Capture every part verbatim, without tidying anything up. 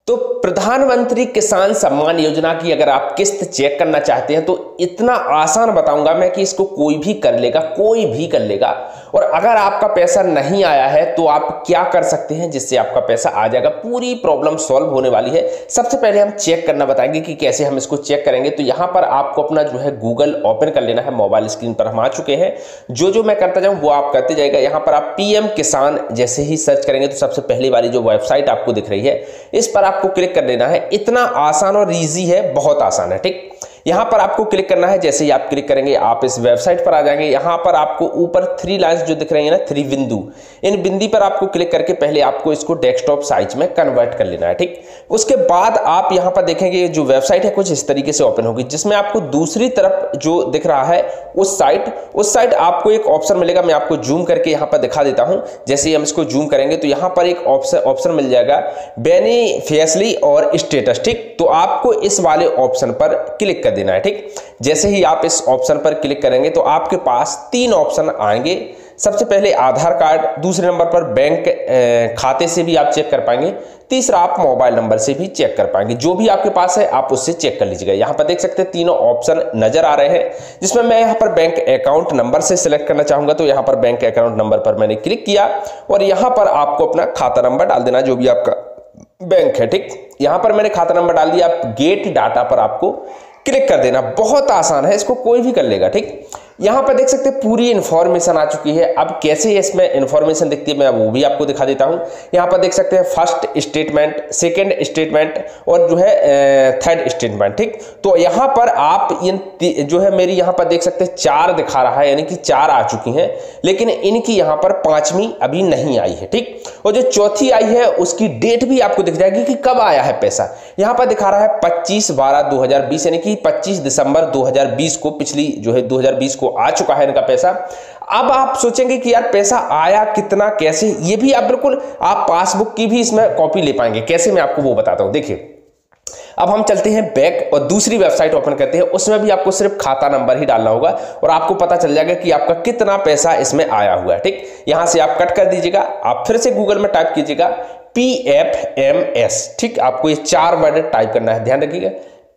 तो प्रधानमंत्री किसान सम्मान योजना की अगर आप किस्त चेक करना चाहते हैं तो इतना आसान बताऊंगा मैं कि इसको कोई भी कर लेगा, कोई भी कर लेगा। और अगर आपका पैसा नहीं आया है तो आप क्या कर सकते हैं जिससे आपका पैसा आ जाएगा, पूरी प्रॉब्लम सॉल्व होने वाली है। सबसे पहले हम चेक करना बताएंगे कि कैसे हम इसको चेक करेंगे। तो यहाँ पर आपको अपना जो है गूगल ओपन कर लेना है। मोबाइल स्क्रीन पर हम आ चुके हैं। जो जो मैं करता जाऊँ वो आप करते जाएगा। यहाँ पर आप पीएम किसान जैसे ही सर्च करेंगे तो सबसे पहली वाली जो वेबसाइट आपको दिख रही है इस पर आपको क्लिक कर देना है। इतना आसान और इजी है, बहुत आसान है। ठीक, यहां पर आपको क्लिक करना है। जैसे ही आप क्लिक करेंगे आप इस वेबसाइट पर आ जाएंगे। यहां पर आपको ऊपर थ्री लाइंस जो दिख रही है ना, थ्री बिंदु, इन बिंदी पर आपको क्लिक करके पहले आपको इसको डेस्कटॉप साइज में कन्वर्ट कर लेना है। ठीक, उसके बाद आप यहां पर देखेंगे जो वेबसाइट है कुछ इस तरीके से ओपन होगी, जिसमें आपको दूसरी तरफ जो दिख रहा है उस साइट उस साइट आपको एक ऑप्शन मिलेगा। मैं आपको जूम करके यहां पर दिखा देता हूं। जैसे ही हम इसको जूम करेंगे तो यहां पर एक ऑप्शन ऑप्शन मिल जाएगा बेनिफिशियरी और स्टेटस। ठीक, तो आपको इस वाले ऑप्शन पर क्लिक कर देना है। ठीक, जैसे ही आप इस ऑप्शन पर क्लिक करेंगे तो आपके पास तीन ऑप्शन आएंगे। सबसे पहले आधार कार्ड, दूसरे नंबर पर बैंक खाते से भी आप चेक कर पाएंगे, तीसरा आप मोबाइल नंबर से भी चेक कर पाएंगे। जो भी आपके पास है आप उससे चेक कर लीजिएगा। यहाँ पर देख सकते हैं तीनों ऑप्शन नजर आ रहे हैं, जिसमें मैं यहाँ पर बैंक अकाउंट नंबर से सिलेक्ट करना चाहूंगा। तो यहाँ पर बैंक अकाउंट नंबर पर मैंने क्लिक किया और यहाँ पर आपको अपना खाता नंबर डाल देना जो भी आपका बैंक है। ठीक, यहाँ पर मैंने खाता नंबर डाल दिया। आप गेट डाटा पर आपको क्लिक कर देना। बहुत आसान है, इसको कोई भी कर लेगा। ठीक, यहां पर देख सकते हैं पूरी इंफॉर्मेशन आ चुकी है। अब कैसे इसमें इंफॉर्मेशन दिखती है मैं वो भी आपको दिखा देता हूं। यहां पर देख सकते हैं फर्स्ट स्टेटमेंट, सेकंड स्टेटमेंट और जो है थर्ड स्टेटमेंट। ठीक, तो यहां पर आप इन जो है मेरी यहां पर देख सकते हैं चार दिखा रहा है, यानी कि चार आ चुकी हैं, लेकिन इनकी यहां पर पांचवी अभी नहीं आई है। ठीक, और जो चौथी आई है उसकी डेट भी आपको दिख जाएगी कि कब आया है पैसा। यहां पर दिखा रहा है पच्चीस बारह दो हजार बीस, यानी कि पच्चीस दिसंबर दो हजार बीस को, पिछली जो है दो हजार बीस को आ चुका है इनका पैसा। अब आप सोचेंगे कि यार पैसा आया कितना, कैसे, ये भी आप बिल्कुल आप पासबुक की भी इसमें कॉपी ले पाएंगे। कैसे मैं आपको वो बताता हूं। देखिए, अब हम चलते हैं बैक और दूसरी वेबसाइट ओपन करते हैं। उसमें भी आपको सिर्फ खाता नंबर ही डालना होगा और आपको पता चल जाएगा कि आपका कितना पैसा इसमें आया हुआ है। ठीक, यहां से आप कट कर दीजिएगा। आप फिर से गूगल में टाइप कीजिएगा पी एफ एम एस। ठीक, आपको ये चार वर्ड टाइप करना है, ध्यान रखिएगा।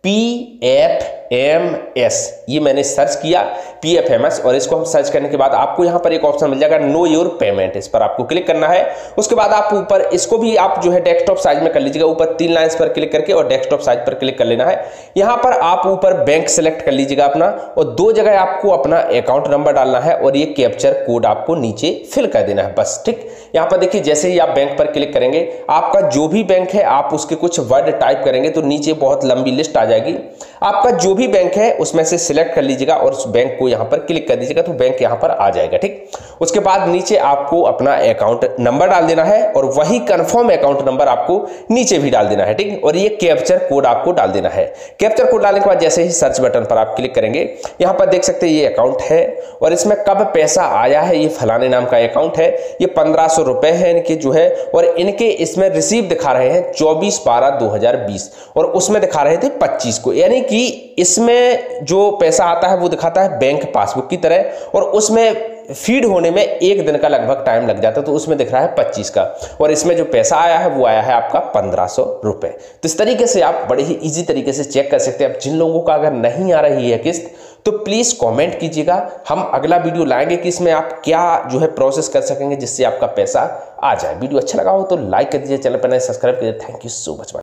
पी एफ एम एस, ये मैंने सर्च किया पी एफ एम एस, और इसको हम सर्च करने के बाद आपको यहां पर एक ऑप्शन मिल जाएगा नो योर पेमेंट। इस पर आपको क्लिक करना है। उसके बाद आप ऊपर इसको भी आप जो है डेस्कटॉप साइज में कर लीजिएगा। ऊपर तीन लाइंस पर क्लिक करके और डेस्कटॉप साइज पर क्लिक कर लेना है। यहां पर आप ऊपर बैंक सेलेक्ट कर लीजिएगा अपना, और दो जगह आपको अपना अकाउंट नंबर डालना है और ये कैप्चर कोड आपको नीचे फिल कर देना है बस। ठीक, यहां पर देखिए जैसे ही आप बैंक पर क्लिक करेंगे आपका जो भी बैंक है आप उसके कुछ वर्ड टाइप करेंगे तो नीचे बहुत लंबी लिस्ट आ जाएगी। आपका जो भी बैंक है उसमें से सिलेक्ट कर लीजिएगा और उस बैंक को यहां पर क्लिक कर दीजिएगा तो बैंक यहां पर आ जाएगा। ठीक, उसके बाद नीचे आपको अपना अकाउंट नंबर डाल देना है और वही कंफर्म अकाउंट नंबर आपको नीचे भी डाल देना है। ठीक, और ये कैप्चर कोड आपको डाल देना है। कैप्चर कोड डालने के बाद जैसे ही सर्च बटन पर आप क्लिक करेंगे यहां पर देख सकते हैं ये अकाउंट है और इसमें कब पैसा आया है, ये फलाने नाम का अकाउंट है, ये पंद्रह सौ रुपए है इनके जो है, और इनके इसमें रिसीव दिखा रहे हैं चौबीस बारह दो हजार बीस और उसमें दिखा रहे थे पच्चीस को, यानी कि इसमें जो पैसा आता है वो दिखाता है बैंक पासबुक की तरह और उसमें फीड होने में एक दिन का लगभग टाइम लग जाता है। तो उसमें दिख रहा है पच्चीस का और इसमें जो पैसा आया है वो आया है आपका पंद्रह सौ रुपए। तो इस तरीके से आप बड़े ही इजी तरीके से चेक कर सकते हैं। अब जिन लोगों का अगर नहीं आ रही है किस्त तो प्लीज कमेंट कीजिएगा, हम अगला वीडियो लाएंगे कि इसमें आप क्या जो है प्रोसेस कर सकेंगे जिससे आपका पैसा आ जाए। वीडियो अच्छा लगा हो तो लाइक कर दीजिए, चैनल पर नए सब्सक्राइब कीजिए। Thank you so much.